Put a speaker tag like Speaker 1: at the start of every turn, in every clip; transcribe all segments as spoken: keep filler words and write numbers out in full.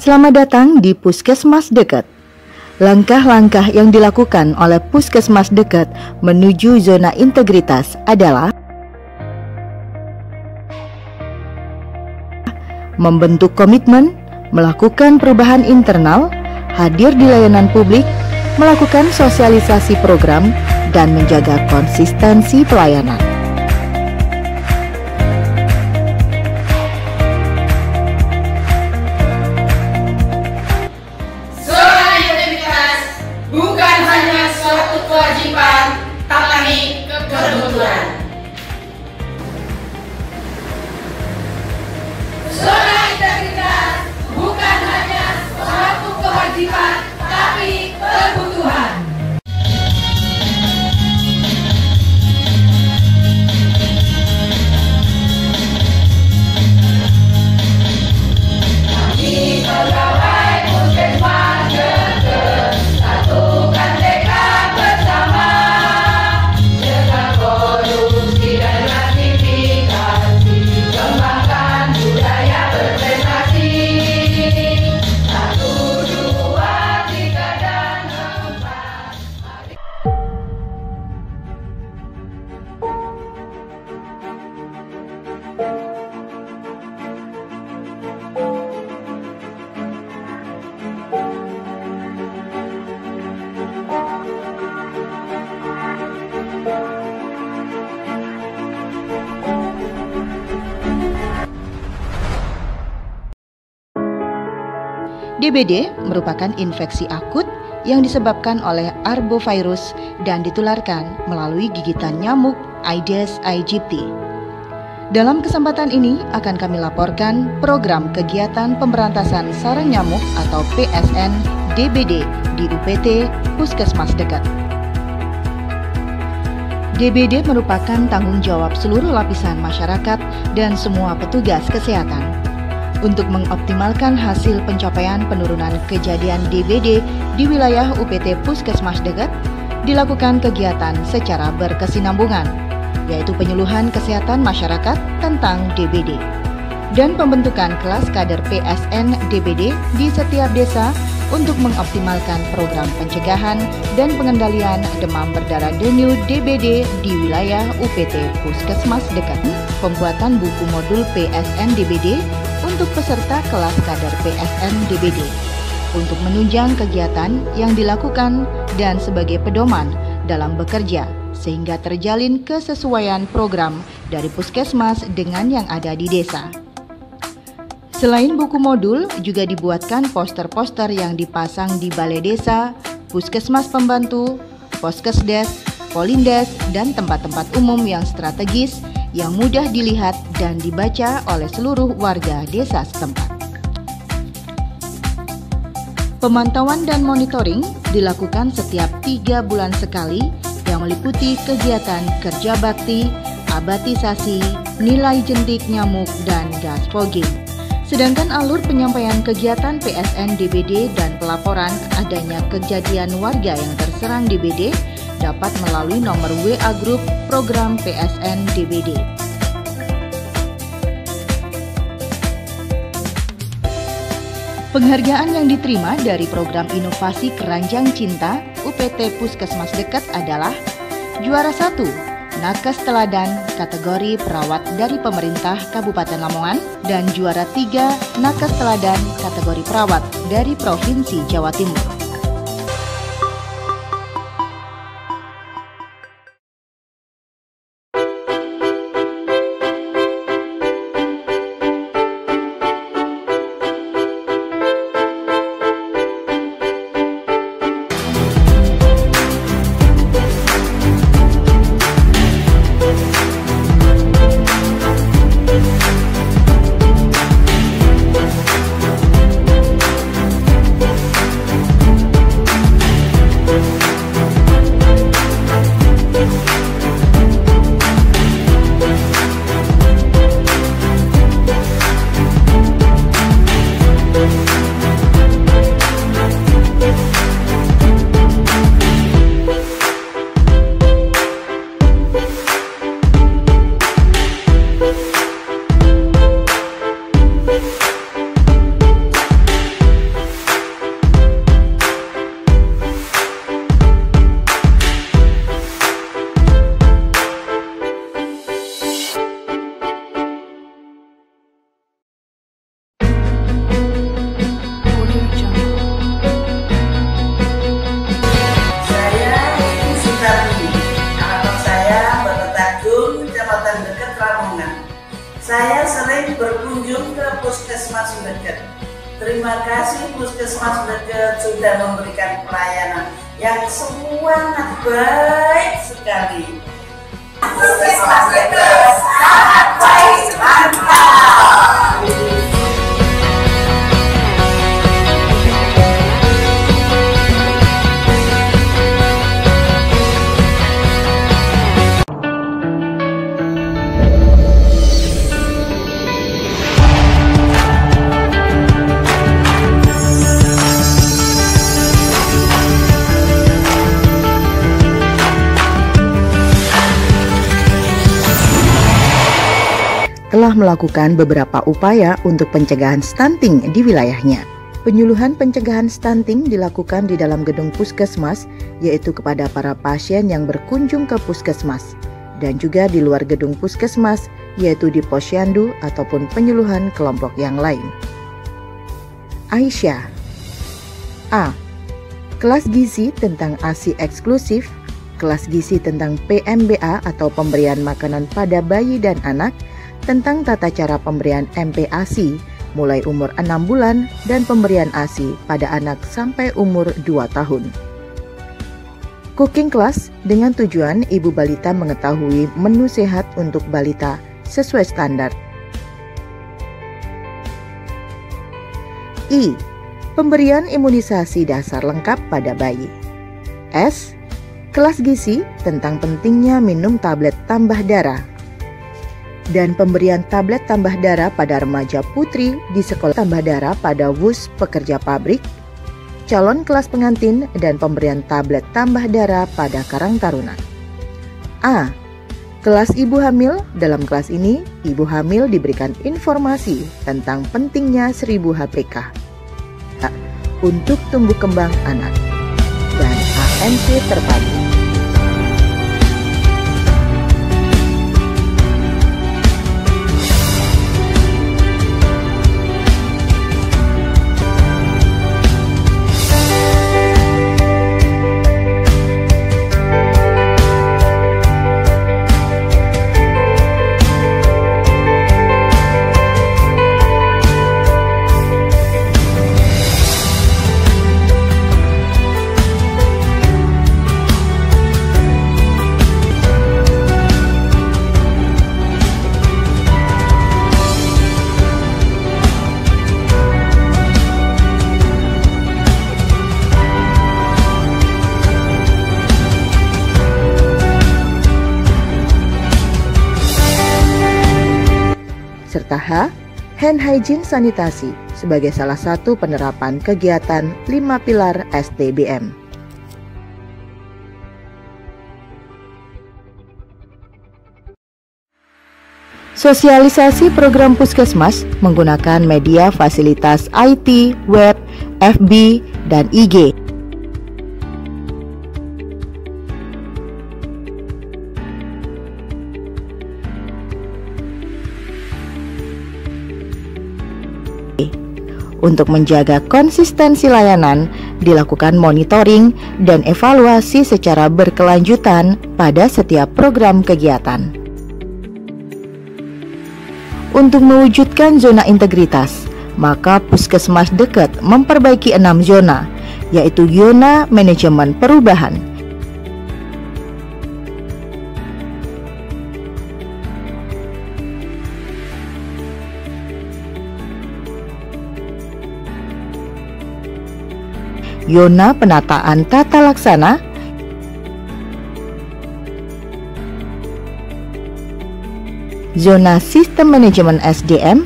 Speaker 1: Selamat datang di Puskesmas Dekat. Langkah-langkah yang dilakukan oleh Puskesmas Dekat menuju zona integritas adalah membentuk komitmen, melakukan perubahan internal, hadir di layanan publik, melakukan sosialisasi program, dan menjaga konsistensi pelayanan.
Speaker 2: Bukan hanya suatu kewajiban, tapi kebutuhan. Zona integritas bukan hanya suatu kewajiban, tapi kebutuhan. Kami pegawai Puskesmas Dekat, satukan tekad bersama, jaga produksi dan aktivitas, kembangkan budaya berprestasi. Satu, dua, tiga, dan empat.
Speaker 1: D B D merupakan infeksi akut yang disebabkan oleh arbovirus dan ditularkan melalui gigitan nyamuk Aedes aegypti. Dalam kesempatan ini akan kami laporkan program kegiatan pemberantasan sarang nyamuk atau P S N D B D di U P T Puskesmas Dekat. D B D merupakan tanggung jawab seluruh lapisan masyarakat dan semua petugas kesehatan. Untuk mengoptimalkan hasil pencapaian penurunan kejadian D B D di wilayah U P T Puskesmas Dekat, dilakukan kegiatan secara berkesinambungan, yaitu penyuluhan kesehatan masyarakat tentang D B D dan pembentukan kelas kader P S N D B D di setiap desa untuk mengoptimalkan program pencegahan dan pengendalian demam berdarah dengue D B D di wilayah U P T Puskesmas Dekat. Pembuatan buku modul P S N D B D untuk peserta kelas kader P S N D B D untuk menunjang kegiatan yang dilakukan dan sebagai pedoman dalam bekerja sehingga terjalin kesesuaian program dari puskesmas dengan yang ada di desa. Selain buku modul, juga dibuatkan poster-poster yang dipasang di balai desa, puskesmas pembantu, poskesdes, polindes, dan tempat-tempat umum yang strategis yang mudah dilihat dan dibaca oleh seluruh warga desa setempat. Pemantauan dan monitoring dilakukan setiap tiga bulan sekali yang meliputi kegiatan kerja bakti, abatisasi, nilai jentik nyamuk, dan gas fogging. Sedangkan alur penyampaian kegiatan P S N D B D dan pelaporan adanya kejadian warga yang terserang D B D dapat melalui nomor W A grup program P S N D B D. Penghargaan yang diterima dari program inovasi Keranjang Cinta U P T Puskesmas Dekat adalah juara satu, Nakes Teladan kategori perawat dari pemerintah Kabupaten Lamongan, dan juara tiga, Nakes Teladan kategori perawat dari Provinsi Jawa Timur.
Speaker 3: Saya sering berkunjung ke puskesmas dekat. Terima kasih puskesmas dekat sudah memberikan pelayanan yang sangat baik sekali. Puskesmas dekat sangat baik, mantap.
Speaker 1: Telah melakukan beberapa upaya untuk pencegahan stunting di wilayahnya. Penyuluhan pencegahan stunting dilakukan di dalam gedung puskesmas, yaitu kepada para pasien yang berkunjung ke puskesmas, dan juga di luar gedung puskesmas, yaitu di posyandu ataupun penyuluhan kelompok yang lain. Aisyah. A. Kelas gizi tentang A S I eksklusif, kelas gizi tentang P M B A atau pemberian makanan pada bayi dan anak, tentang tata cara pemberian M P A S I mulai umur enam bulan dan pemberian A S I pada anak sampai umur dua tahun. Cooking class dengan tujuan ibu balita mengetahui menu sehat untuk balita sesuai standar. I. Pemberian imunisasi dasar lengkap pada bayi. S. Kelas gizi tentang pentingnya minum tablet tambah darah dan pemberian tablet tambah darah pada remaja putri di sekolah tambah darah pada W U S pekerja pabrik, calon kelas pengantin, dan pemberian tablet tambah darah pada Karang Taruna. A. Kelas ibu hamil. Dalam kelas ini, ibu hamil diberikan informasi tentang pentingnya seribu H P K A, untuk tumbuh kembang anak, dan A M C terpadu. Serta H. Hand hygiene sanitasi sebagai salah satu penerapan kegiatan lima pilar S D B M. Sosialisasi program puskesmas menggunakan media fasilitas I T, web, F B, dan I G. Untuk menjaga konsistensi layanan, dilakukan monitoring dan evaluasi secara berkelanjutan pada setiap program kegiatan. Untuk mewujudkan zona integritas, maka puskesmas dekat memperbaiki enam zona, yaitu zona manajemen perubahan, zona penataan tata laksana, zona sistem manajemen S D M,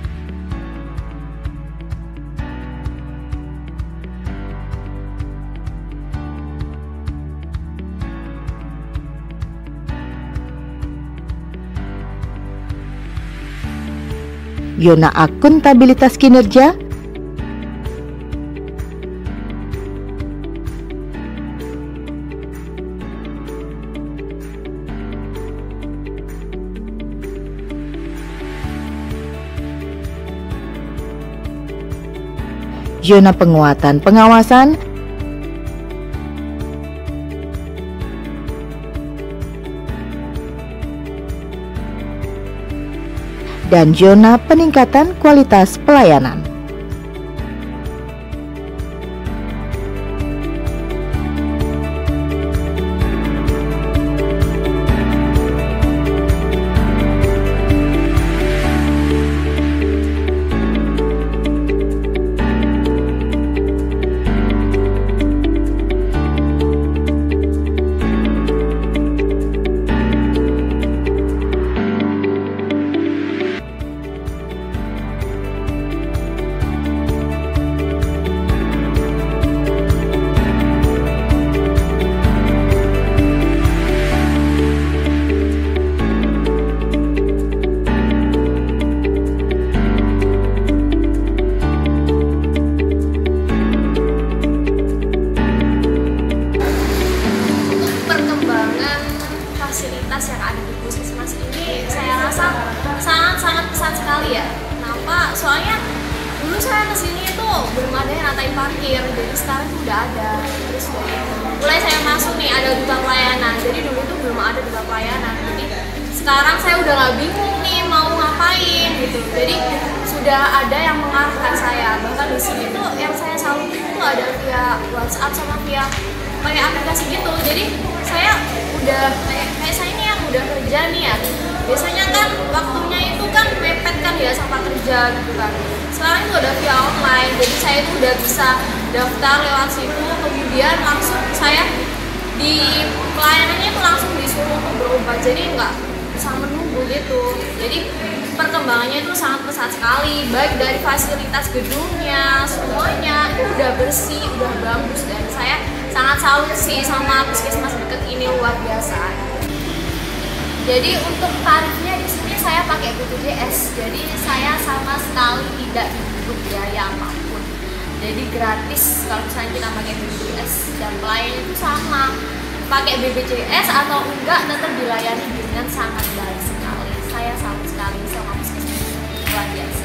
Speaker 1: zona akuntabilitas kinerja, zona penguatan pengawasan, dan zona peningkatan kualitas pelayanan.
Speaker 4: fasilitas yang ada di puskesmas ini saya rasa sangat-sangat pesat sekali ya. Kenapa? Soalnya dulu saya kesini itu belum ada yang ratain parkir, jadi sekarang itu udah ada. Terus dari mulai saya masuk nih ada duta pelayanan, jadi dulu itu belum ada duta pelayanan. Jadi sekarang saya udah nggak bingung nih mau ngapain gitu. Jadi sudah ada yang mengarahkan saya. Bahkan di sini tuh yang saya salut itu ada via WhatsApp sama via pakai aplikasi gitu. Jadi saya udah kayak kayak saya ini yang udah kerja nih ya. Biasanya kan waktunya itu kan mepet kan ya sama kerja gitu kan. Sekarang itu udah via online, jadi saya itu udah bisa daftar lewat situ, kemudian langsung saya di pelayanannya itu langsung disuruh untuk berobat, jadi nggak usah menunggu gitu. Jadi perkembangannya itu sangat pesat sekali, baik dari fasilitas gedungnya, semuanya itu udah bersih, udah bagus, dan saya sangat salut sih sama puskesmas deket ini, luar biasa. Jadi untuk tarifnya di sini saya pakai B P J S, jadi saya sama sekali tidak dipungut biaya apapun. Jadi gratis kalau misalnya kita pakai B P J S, dan pelayannya itu sama. Pakai B P J S atau enggak tetap dilayani dengan sangat baik sekali. Saya salut sekali sama puskesmas, luar biasa.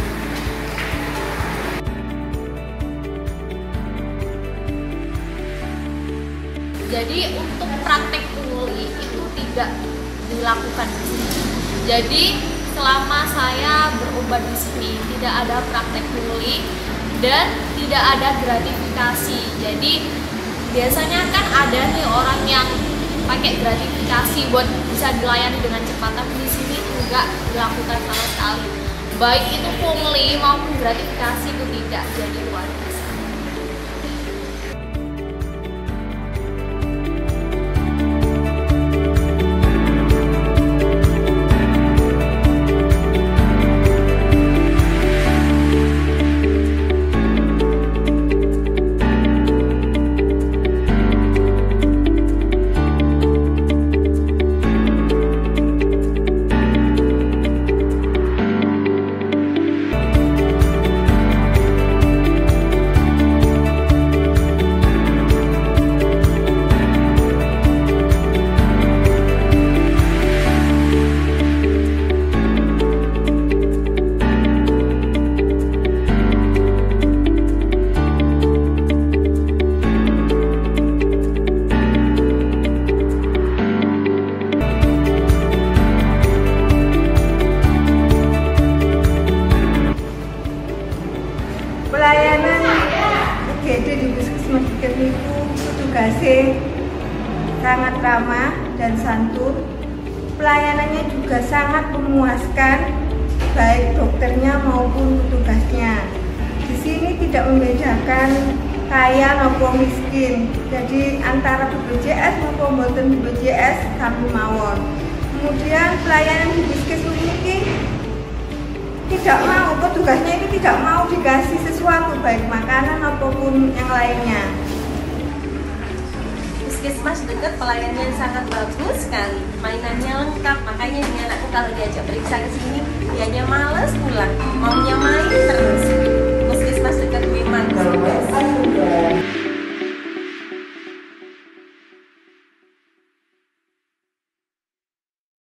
Speaker 4: Jadi untuk praktek pungli itu tidak dilakukan di sini. Jadi selama saya berobat di sini tidak ada praktek pungli dan tidak ada gratifikasi. Jadi biasanya kan ada nih orang yang pakai gratifikasi buat bisa dilayani dengan cepat, tapi di sini enggak dilakukan sama sekali. Baik itu pungli maupun gratifikasi itu tidak. Jadi luar biasa.
Speaker 5: Pelayanan U G D di puskesmas Bukit itu petugasnya sangat ramah dan santun. Pelayanannya juga sangat memuaskan, baik dokternya maupun petugasnya. Di sini tidak membedakan kaya maupun miskin. Jadi antara B P J S maupun boten B P J S sami mawon. Kemudian pelayanan di puskesmas ini tidak mau, petugasnya ini tidak mau dikasih sesuatu, baik makanan maupun yang lainnya.
Speaker 6: Puskesmas dekat, pelayanannya sangat bagus sekali, mainannya lengkap, makanya ini anakku kalau diajak periksa ke sini, dianya males pulang, maunya main terus.